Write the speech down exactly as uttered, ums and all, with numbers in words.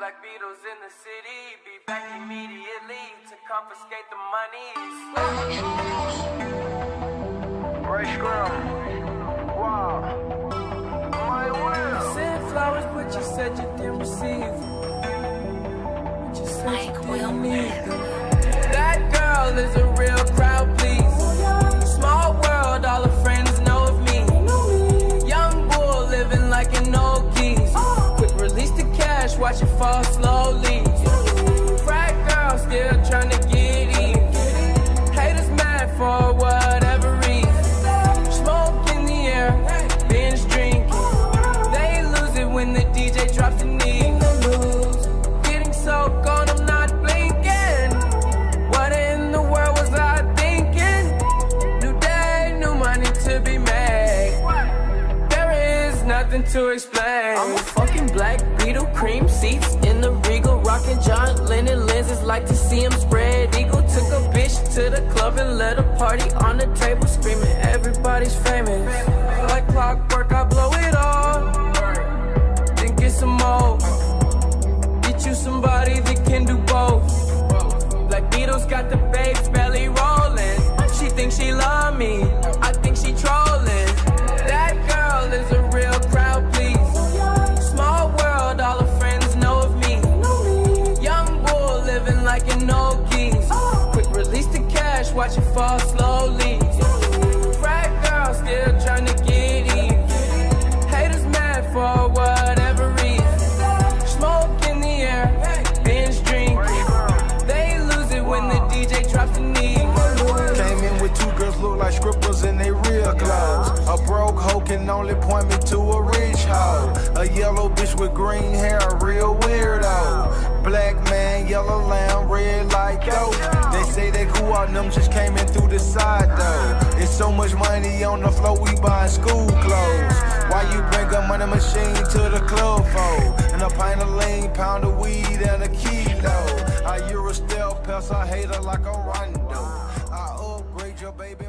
Black Beatles in the city, be back immediately to confiscate the monies. Ray Scrum. Wow. My will. You sent flowers, but you said you didn't receive. But you said you didn't need them. That girl is a real crowd, please. Small world, all her friends know of me. Young bull living like an old geese. Quick release the cash, watch it fall slowly. Frat girl still trying to get in. Haters mad for whatever reason. Smoke in the air, binge drinking. They lose it when the D J drops the knee. Getting so gone, I'm not blinking. What in the world was I thinking? New day, new money to be made. There is nothing to explain. I'm a fucking black beetle, cream seats in the Regal, rocking John Lennon lenses, like to see him spread eagle. Took a bitch to the club and let a party on the table, screaming everybody's famous. Like clockwork, I blow it all, then get some more. Get you somebody that can do both. Black Beatles got the babes belly rolling. She thinks she love me, I think she trolling. That girl is a real crowd, please. Small world, all her friends know of me. Young bull living like an old geese. Quick release the cash, watch it fall slowly. Frat girl still trying to get in. Haters mad for whatever reason. Smoke in the air, binge drinking. They lose it when the D J drops the knee. Came in with two girls look like scribbles in they real clothes. A broke hoe can only point me to a rich hoe. A yellow bitch with green hair, a real weirdo. Black man, yellow lamb, red like dope. They say they cool out, them just came in through the side though. It's so much money on the floor, we buying school clothes. Why you bring a money machine to the club for? And a pint of lean, pound of weed, and a kilo. I Euro steel pass, I hate her like a rondo. I upgrade your baby.